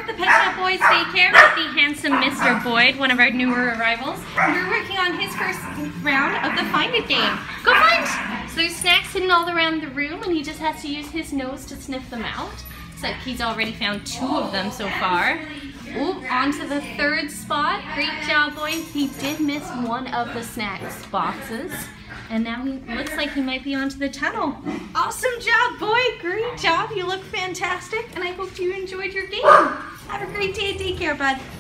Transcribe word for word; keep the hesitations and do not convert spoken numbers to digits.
at the Pet Shop Boys Daycare with the handsome Mister Boyd, one of our newer arrivals. We're working on his first round of the Find It game. Go find! So there's snacks hidden all around the room and he just has to use his nose to sniff them out. So he's already found two of them so far. Ooh, on to the third spot. Great job, Boyd. He did miss one of the snacks boxes. And now he looks like he might be onto the tunnel. Awesome job, Boyd. Great job. You look fantastic. And I hope you enjoyed your game. Have a great day at daycare, bud.